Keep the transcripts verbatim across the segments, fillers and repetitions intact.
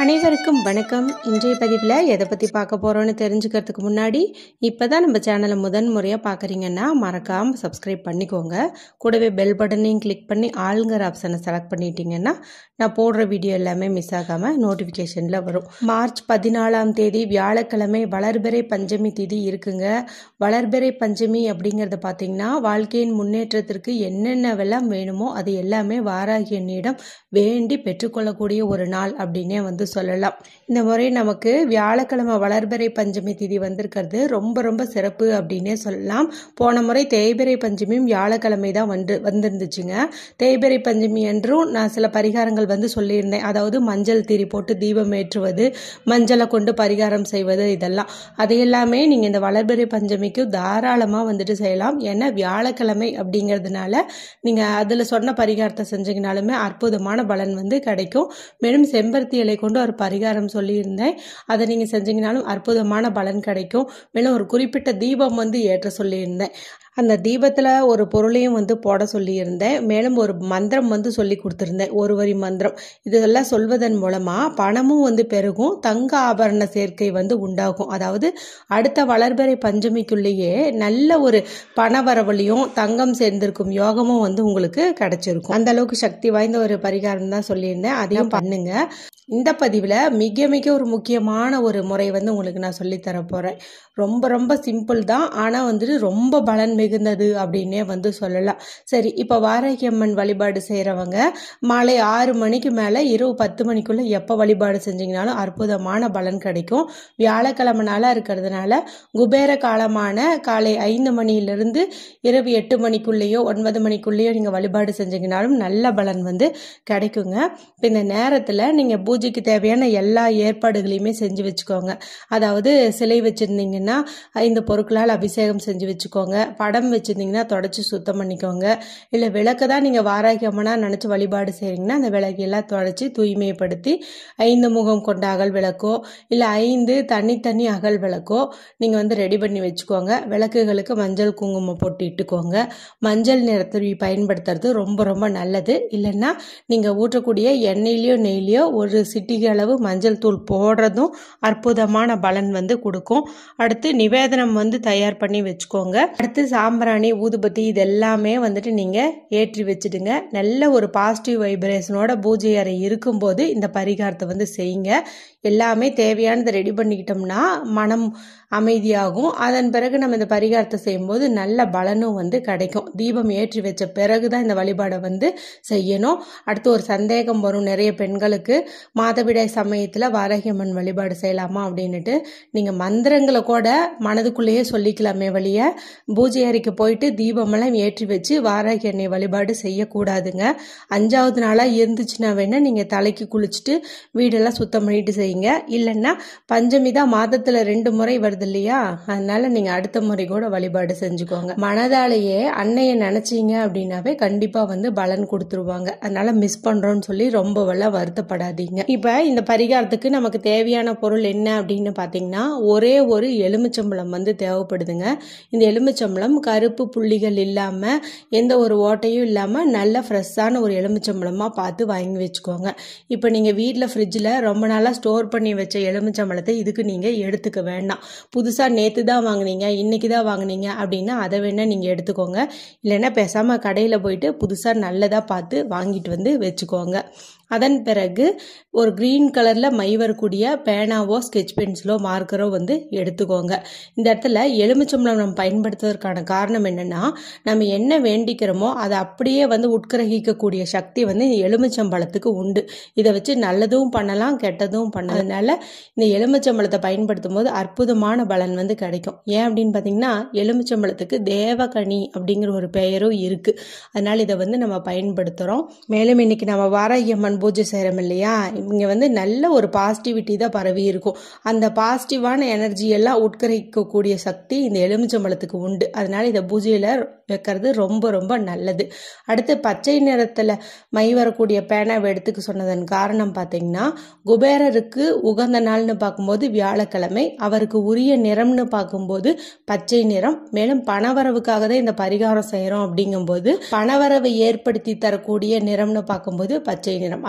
அனைவருக்கும் வணக்கம். இன்றைய பதிவில் எதை பற்றி பார்க்க போகிறோன்னு தெரிஞ்சுக்கிறதுக்கு முன்னாடி இப்போ தான் நம்ம சேனலை முதன் முறையாக பார்க்குறீங்கன்னா மறக்காமல் சப்ஸ்கிரைப் பண்ணிக்கோங்க. கூடவே பெல் பட்டனையும் கிளிக் பண்ணி ஆளுங்கிற ஆப்ஷனை செலக்ட் பண்ணிட்டீங்கன்னா நான் போடுற வீடியோ எல்லாமே மிஸ் ஆகாமல் நோட்டிஃபிகேஷனில் வரும். மார்ச் பதினாலாம் தேதி வியாழக்கிழமை வளர்பிறை பஞ்சமி திதி இருக்குங்க. வளர்பிறை பஞ்சமி அப்படிங்கிறத பார்த்தீங்கன்னா வாழ்க்கையின் முன்னேற்றத்திற்கு என்னென்னவெல்லாம் வேணுமோ அது எல்லாமே வாராகி அன்னியிடம் வேண்டி பெற்றுக்கொள்ளக்கூடிய ஒரு நாள் அப்படின்னே வந்து சொல்லலாம். இந்த முறை நமக்கு வியாழக்கிழமை வளர்பிறை பஞ்சமி திதி வந்திருக்கிறது ரொம்ப ரொம்ப சிறப்பு அப்படின்னே சொல்லலாம். போன முறை தேய்பிறை பஞ்சமியும் வியாழக்கிழமை தான் வந்து வந்திருந்துச்சுங்க. தேய்பிறை பஞ்சமி என்றும் நான் சில பரிகாரங்கள் வந்து சொல்லியிருந்தேன். அதாவது மஞ்சள் திரி போட்டு தீபம் ஏற்றுவது, மஞ்சளை கொண்டு பரிகாரம் செய்வது, இதெல்லாம் அது எல்லாமே நீங்கள் இந்த வளர்பிறை பஞ்சமிக்கு தாராளமாக வந்துட்டு செய்யலாம். ஏன்னா வியாழக்கிழமை அப்படிங்கிறதுனால நீங்கள் அதில் சொன்ன பரிகாரத்தை செஞ்சீங்கனாலுமே அற்புதமான பலன் வந்து கிடைக்கும். மேலும் செம்பருத்தி இலை கொண்டு ஒரு பரிகாரம் சொல்லியிருந்தேன். அதை நீங்கள் செஞ்சீங்கனாலும் அற்புதமான பலன் கிடைக்கும். மேலும் ஒரு குறிப்பிட்ட தீபம் வந்து ஏற்ற சொல்லியிருந்தேன். அந்த தீபத்தில் ஒரு பொருளையும் வந்து போட சொல்லியிருந்தேன். மேலும் ஒரு மந்திரம் வந்து சொல்லி கொடுத்துருந்தேன், ஒரு வரி மந்திரம். இதெல்லாம் சொல்வதன் மூலமாக பணமும் வந்து பெருகும், தங்க ஆபரண சேர்க்கை வந்து உண்டாகும். அதாவது அடுத்த வளர்பிறை பஞ்சமிக்குள்ளேயே நல்ல ஒரு பண வரவழியும் தங்கம் சேர்ந்திருக்கும் யோகமும் வந்து உங்களுக்கு கிடைச்சிருக்கும். அந்த அளவுக்கு சக்தி வாய்ந்த ஒரு பரிகாரம் தான் சொல்லியிருந்தேன். அதையும் பண்ணுங்க. இந்த பதிவில் மிக மிக ஒரு முக்கியமான ஒரு முறை வந்து உங்களுக்கு நான் சொல்லித்தர போகிறேன். ரொம்ப ரொம்ப சிம்பிள் தான், ஆனால் வந்துட்டு ரொம்ப பலன் மிகுந்தது அப்படின்னே வந்து சொல்லலாம். சரி, இப்போ வாராகி அம்மன் வழிபாடு செய்கிறவங்க மாலை ஆறு மணிக்கு மேலே இரவு பத்து மணிக்குள்ளே எப்போ வழிபாடு செஞ்சிங்கனாலும் அற்புதமான பலன் கிடைக்கும். வியாழக்கிழமை நாளாக இருக்கிறதுனால குபேர காலமான காலை ஐந்து மணியிலிருந்து இரவு எட்டு மணிக்குள்ளேயோ ஒன்பது மணிக்குள்ளேயோ நீங்கள் வழிபாடு செஞ்சிங்கனாலும் நல்ல பலன் வந்து கிடைக்குங்க. இப்போ இந்த நேரத்தில் நீங்கள் பூஜைக்கு தேவையான எல்லா ஏற்பாடுகளையுமே செஞ்சு வச்சுக்கோங்க. அதாவது சிலை வச்சுருந்தீங்கன்னா இந்த பொருட்களால் அபிஷேகம் செஞ்சு வச்சுக்கோங்க. படம் வச்சுருந்தீங்கன்னா தொடச்சி சுத்தம் பண்ணிக்கோங்க. இல்லை விளக்கு தான் நீங்கள் வாராகி அம்மனாக நினச்சி வழிபாடு செய்கிறீங்கன்னா அந்த விளக்கையெல்லாம் தொடச்சி தூய்மைப்படுத்தி ஐந்து முகம் கொண்ட அகல் விளக்கோ இல்லை ஐந்து தனித்தனி அகல் விளக்கோ நீங்கள் வந்து ரெடி பண்ணி வச்சுக்கோங்க. விளக்குகளுக்கு மஞ்சள் குங்குமம் போட்டு இட்டுக்கோங்க. மஞ்சள் நிறத்தை பயன்படுத்துறது ரொம்ப ரொம்ப நல்லது. இல்லைன்னா நீங்கள் ஊற்றக்கூடிய எண்ணெயிலையோ நெய்லையோ ஒரு சிட்டிகை அளவு மஞ்சள் தூள் போடுறதும் அற்புதமான பலன் வந்து கொடுக்கும். அடுத்து நிவேதனம் வந்து தயார் பண்ணி வச்சுக்கோங்க. அடுத்து சாம்பிராணி, ஊதுபத்தி இது எல்லாமே வந்துட்டு நீங்கள் ஏற்றி வச்சுடுங்க. நல்ல ஒரு பாசிட்டிவ் வைப்ரேஷனோட பூஜை அறை இருக்கும்போது இந்த பரிகாரத்தை வந்து செய்யுங்க. எல்லாமே தேவையானதை ரெடி பண்ணிக்கிட்டோம்னா மனம் அமைதியாகும். அதன் பிறகு நம்ம இந்த பரிகாரத்தை செய்யும்போது நல்ல பலனும் வந்து கிடைக்கும். தீபம் ஏற்றி வச்ச பிறகு தான் இந்த வழிபாடை வந்து செய்யணும். அடுத்து ஒரு சந்தேகம் வரும் நிறைய பெண்களுக்கு, மாதவிடாய் சமயத்தில் வாராகி அம்மன் வழிபாடு செய்யலாமா அப்படின்னுட்டு. நீங்கள் மந்திரங்களை கூட மனதுக்குள்ளேயே சொல்லிக்கலாமே வழிய பூஜை அறைக்கு போயிட்டு தீபமெல்லாம் ஏற்றி வச்சு வாராகி அன்னை வழிபாடு செய்யக்கூடாதுங்க. அஞ்சாவது நாளாக இருந்துச்சுன்னா வேணா நீங்கள் தலைக்கு குளிச்சுட்டு வீடெல்லாம் சுத்தம் பண்ணிட்டு செய்யுங்க. இல்லைன்னா பஞ்சமி தான் மாதத்தில் ரெண்டு முறை வருது இல்லையா, அதனால நீங்க அடுத்த முறை கூட வழிபாடு செஞ்சுக்கோங்க. மனதாலேயே அன்னையை நினைச்சீங்க அப்படின்னாவே கண்டிப்பா வந்து பலன் கொடுத்துருவாங்க. அதனால மிஸ் பண்றோம்னு சொல்லி ரொம்ப வெள்ளம் வருத்தப்படாதீங்க. இப்ப இந்த பரிகாரத்துக்கு நமக்கு தேவையான பொருள் என்ன அப்படின்னு பாத்தீங்கன்னா ஒரே ஒரு எலுமிச்சம்பழம் வந்து தேவைப்படுதுங்க. இந்த எலுமிச்சம்பழம் கருப்பு புள்ளிகள் இல்லாம எந்த ஒரு ஓட்டையும் இல்லாம நல்ல ஃப்ரெஷ்ஷான ஒரு எலுமிச்சம்பழமா பார்த்து வாங்கி வச்சுக்கோங்க. இப்ப நீங்க வீட்டுல ஃப்ரிட்ஜ்ல ரொம்ப நாளா ஸ்டோர் பண்ணி வச்ச எலுமிச்சம்பழத்தை இதுக்கு நீங்க எடுத்துக்க வேண்டாம். புதுசாக நேற்று தான் வாங்கினீங்க, இன்னைக்கு தான் வாங்கினீங்க அப்படின்னா அதை வேணால் நீங்கள் எடுத்துக்கோங்க. இல்லைன்னா பேசாமல் கடையில் போயிட்டு புதுசாக நல்லதாக பார்த்து வாங்கிட்டு வந்து வச்சுக்கோங்க. அதன் பிறகு ஒரு க்ரீன் கலரில் மை வரக்கூடிய பேனாவோ ஸ்கெட்ச் பென்சிலோ மார்க்கரோ வந்து எடுத்துக்கோங்க. இந்த இடத்துல எலுமிச்சம்பழம் நம்ம பயன்படுத்துவதற்கான காரணம் என்னென்னா, நம்ம என்ன வேண்டிக்கிறோமோ அதை அப்படியே வந்து உட்கிரகிக்கக்கூடிய சக்தி வந்து இந்த எலுமிச்சம்பழத்துக்கு உண்டு. இதை வச்சு நல்லதும் பண்ணலாம், கெட்டதும் பண்ணலாம். அதனால இந்த எலுமிச்சம்பழத்தை பயன்படுத்தும் போது அற்புதமான பலன் வந்து கிடைக்கும். ஏன் அப்படின்னு பார்த்தீங்கன்னா எலுமிச்சம்பழத்துக்கு தேவகனி அப்படிங்கிற ஒரு பெயரும் இருக்குது. அதனால இதை வந்து நம்ம பயன்படுத்துகிறோம். மேலும் இன்னைக்கு நம்ம வாராகி அம்மன் பூஜை செய்கிறோம் இல்லையா, இங்கே வந்து நல்ல ஒரு பாசிட்டிவிட்டி தான் பரவி இருக்கும். அந்த பாசிட்டிவான எனர்ஜி எல்லாம் உட்கரிக்கக்கூடிய சக்தி இந்த எலுமிச்சம்பழத்துக்கு உண்டு. அதனால இதை பூஜையில் வைக்கிறது ரொம்ப ரொம்ப நல்லது. அடுத்து பச்சை நிறத்தில் மை வரக்கூடிய பேனாவை எடுத்துக்க சொன்னதன் காரணம் பார்த்தீங்கன்னா குபேரருக்கு உகந்த நாள்னு பார்க்கும்போது வியாழக்கிழமை, அவருக்கு உரிய நிறம்னு பார்க்கும்போது பச்சை நிறம். மேலும் பணவரவுக்காக தான் இந்த பரிகாரம் செய்கிறோம் அப்படிங்கும்போது பணவரவை ஏற்படுத்தி தரக்கூடிய நிறம்னு பார்க்கும்போது பச்சை நிறம்.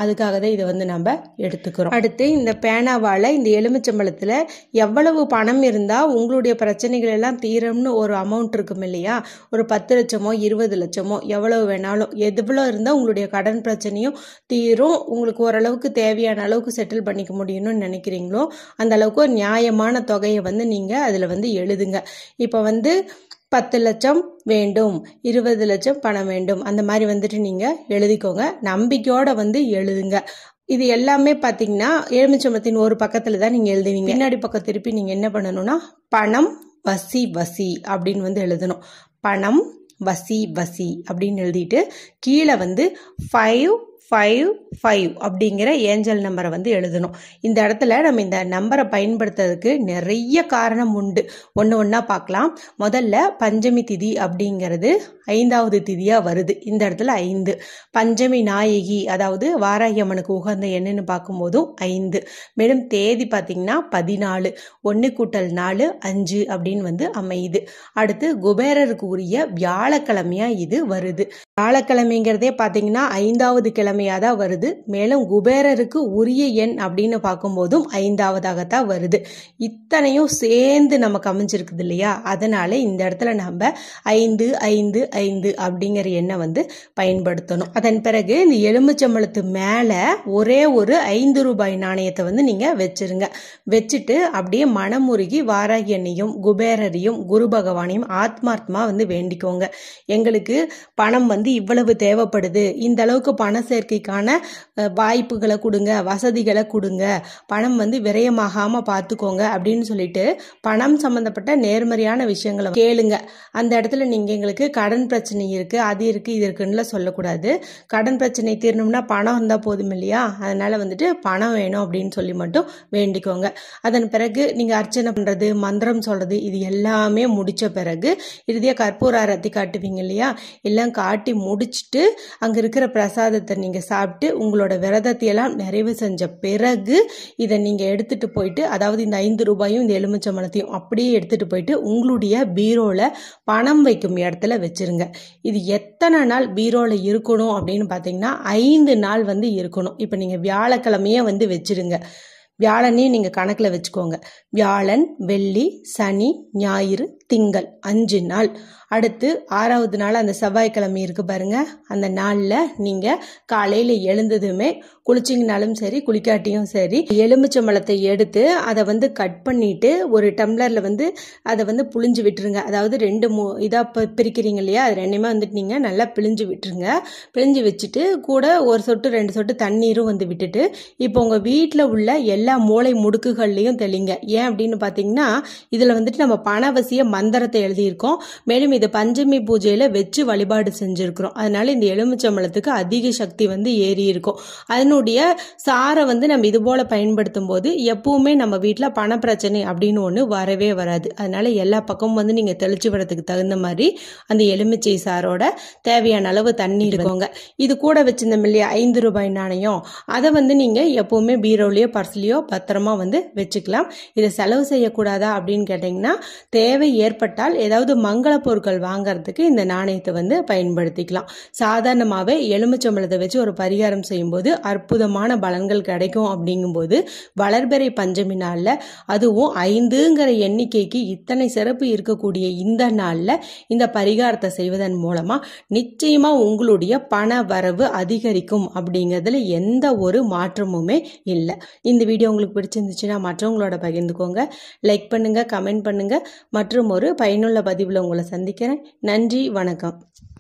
அதுக்காக தான் இதை வந்து நம்ம எடுத்துக்கிறோம். அடுத்து இந்த பேனாவால் இந்த எலுமிச்சம்பழத்தில் எவ்வளவு பணம் இருந்தால் உங்களுடைய பிரச்சனைகள் எல்லாம் தீரும்னு ஒரு அமௌண்ட் இருக்கும் இல்லையா, ஒரு பத்து லட்சமோ இருபது லட்சமோ எவ்வளவு வேணாலும் எவ்வளோ இருந்தால் உங்களுடைய கடன் பிரச்சனையும் தீரும், உங்களுக்கு ஓரளவுக்கு தேவையான அளவுக்கு செட்டில் பண்ணிக்க முடியும்னு நினைக்கிறீங்களோ அந்த அளவுக்கு ஒரு நியாயமான தொகையை வந்து நீங்கள் அதில் வந்து எழுதுங்க. இப்போ வந்து பத்து லட்சம் வேண்டும், இருபது லட்சம் பணம் வேண்டும், அந்த மாதிரி வந்துட்டு நீங்கள் எழுதிக்கோங்க. நம்பிக்கையோட வந்து எழுதுங்க. இது எல்லாமே பார்த்தீங்கன்னா எலுமிச்சம்பழத்தின் ஒரு பக்கத்தில் தான் நீங்கள் எழுதுவீங்க. பின்னாடி பக்கம் திருப்பி நீங்கள் என்ன பண்ணணும்னா பணம் வசி வசி அப்படின்னு வந்து எழுதணும். பணம் வசி வசி அப்படின்னு எழுதிட்டு கீழே வந்து ஃபைவ் ஃபைவ் ஃபைவ் அப்படிங்கிற ஏஞ்சல் நம்பரை வந்து எழுதணும். இந்த இடத்துல நம்ம இந்த நம்பரை பயன்படுத்துறதுக்கு நிறைய காரணம் உண்டு. ஒன்று ஒன்றா பார்க்கலாம். முதல்ல பஞ்சமி திதி அப்படிங்கிறது ஐந்தாவது திதியாக வருது. இந்த இடத்துல ஐந்து. பஞ்சமி நாயகி அதாவது வாராகி அம்மனுக்கு உகந்த எண்ணுன்னு பார்க்கும்போதும் ஐந்து. மேலும் தேதி பார்த்தீங்கன்னா பதினாலு. ஒன்று கூட்டல் நாலு அஞ்சு அப்படின்னு வந்து அமையுது. அடுத்து குபேரருக்கு உரிய வியாழக்கிழமையா இது வருது. வியாழக்கிழமைங்கிறதே பார்த்தீங்கன்னா ஐந்தாவது கிழமையாக தான் வருது. மேலும் குபேரருக்கு உரிய எண் அப்படின்னு பார்க்கும்போதும் ஐந்தாவதாகத்தான் வருது. இத்தனையும் சேர்ந்து நமக்கு அமைஞ்சிருக்குது இல்லையா, அதனால இந்த இடத்துல நம்ம ஐந்து ஐந்து ஐந்து அப்படிங்கிற எண்ணை வந்து பயன்படுத்தணும். அதன் பிறகு இந்த எலுமிச்சம்பழத்து மேலே ஒரே ஒரு ஐந்து ரூபாய் நாணயத்தை வந்து நீங்கள் வச்சிருங்க. வச்சுட்டு அப்படியே மனமுருகி வாராகி அண்ணையும் குபேரரையும் குரு பகவானையும் ஆத்மார்த்தமா வந்து வேண்டிக்கோங்க. எங்களுக்கு பணம் வந்து இவ்வளவு தேவைப்படுது, இந்த அளவுக்கு பண சேர்க்கைக்கான வாய்ப்புகளை கொடுங்க, வசதிகளை கொடுங்க, பணம் வந்து விரயமாகாம பார்த்துக்கோங்க அப்படின்னு சொல்லிட்டு பணம் சம்பந்தப்பட்ட நேர்மறையான விஷயங்களை கேளுங்க. அந்த இடத்துல நீங்க எங்களுக்கு கடன் பிரச்சனை இருக்கு, அது இருக்கு, இது இருக்குன்னு சொல்லக்கூடாது. கடன் பிரச்சனை தீரணும்னா பணம் இருந்தா போதும் இல்லையா, அதனால வந்துட்டு பணம் வேணும் அப்படின்னு சொல்லி மட்டும் வேண்டிக்கோங்க. அதன் பிறகு நீங்க அர்ச்சனை பண்றது, மந்திரம் சொல்றது, இது எல்லாமே முடிச்ச பிறகு இறுதியா கற்பூர ஆரத்தி காட்டுவீங்க இல்லையா, எல்லாம் காட்டி முடிச்சுட்டு அங்க இருக்கிற பிரசாதத்தை நீங்க சாப்பிட்டு உங்களோட விரதத்தை எல்லாம் நிறைவு செஞ்ச பிறகு இதை நீங்க எடுத்துட்டு போயிட்டு, அதாவது இந்த ஐந்து ரூபாயும் இந்த எலுமிச்சம்பழத்தையும் அப்படியே எடுத்துட்டு போயிட்டு உங்களுடைய பீரோல பணம் வைக்கும் இடத்துல வச்சிருங்க. இது எத்தனை நாள் பீரோல இருக்கணும் அப்படின்னு பாத்தீங்கன்னா ஐந்து நாள் வந்து இருக்கணும். இப்ப நீங்க வியாழக்கிழமையே வந்து வச்சிருங்க. வியாழனையும் நீங்க கணக்குல வச்சுக்கோங்க. வியாழன், வெள்ளி, சனி, ஞாயிறு, திங்கள் அஞ்சு நாள். அடுத்து ஆறாவது நாள் அந்த செவ்வாய்க்கிழமை இருக்கு பாருங்க, அந்த நாள்ல நீங்க காலையில எழுந்ததுமே குளிச்சிங்கனாலும் சரி குளிக்காட்டியும் சரி எலுமிச்சம்பழத்தை எடுத்து அதை வந்து கட் பண்ணிட்டு ஒரு டம்ளர்ல வந்து அதை வந்து புழிஞ்சு விட்டுருங்க. அதாவது ரெண்டு மூ இதா பிரிக்கிறீங்க இல்லையா, அது ரெண்டுமே வந்துட்டு நீங்க நல்லா பிழிஞ்சு விட்டுருங்க. பிழிஞ்சு வச்சுட்டு கூட ஒரு சொட்டு ரெண்டு சொட்டு தண்ணீரும் வந்து விட்டுட்டு இப்போ உங்க வீட்டில் உள்ள எல்லா மூளை முடுக்குகள்லையும் தெளிங்க. ஏன் அப்படின்னு பாத்தீங்கன்னா இதுல வந்துட்டு நம்ம பணவசிய மந்திரத்தை எழுதியிருக்கோம். மேலும் இது பஞ்சமி பூஜையில வச்சு வழிபாடு செஞ்சிருக்கிறோம். அதனால இந்த எலுமிச்சம்பழத்துக்கு அதிக சக்தி வந்து ஏறி இருக்கும். அதனுடைய சாரை வந்து நம்ம இது போல பயன்படுத்தும் போது எப்பவுமே நம்ம வீட்டுல பண பிரச்சனை அப்படின்னு ஒண்ணு வரவே வராது. அதனால எல்லா பக்கமும் வந்து நீங்க தெளிச்சு வரதுக்கு தகுந்த மாதிரி அந்த எலுமிச்சை சாரோட தேவையான அளவு தண்ணி இருக்கோங்க. இது கூட வச்சிருந்தோம் இல்லையா ஐந்து ரூபாய் நாணயம், அதை வந்து நீங்க எப்பவுமே பீரோலயோ பர்ஸ்லயோ பத்திரமா வந்து வச்சுக்கலாம். இதை செலவு செய்யக்கூடாதா அப்படின்னு கேட்டீங்கன்னா தேவை ஏற்பட்டால் ஏதாவது மங்கள பொருட்கள் வாங்கறதுக்கு இந்த நாணயத்தை வந்து பயன்படுத்திக்கலாம். சாதாரணமாவே எலுமிச்சம்பழத்தை வச்சு ஒரு பரிகாரம் செய்யும் போது அற்புதமான பலன்கள் கிடைக்கும். அப்படிங்கும்போது வளர்பிறை பஞ்சமி நாள்ல அதுவும் ஐந்துங்கிற எண்ணிக்கைக்கு இத்தனை சிறப்பு இருக்கக்கூடிய இந்த நாள்ல இந்த பரிகாரத்தை செய்வதன் மூலமா நிச்சயமா உங்களுடைய பண வரவு அதிகரிக்கும் அப்படிங்கிறதுல எந்த ஒரு மாற்றமுமே இல்லை. இந்த வீடியோ உங்களுக்கு பிடிச்சிருந்துச்சுன்னா மற்றவங்களோட பகிர்ந்துக்கோங்க, லைக் பண்ணுங்க, கமெண்ட் பண்ணுங்க. மற்றும் ஒரு பயனுள்ள பதிவில் உங்களை சந்திக்கிறேன். நன்றி, வணக்கம்.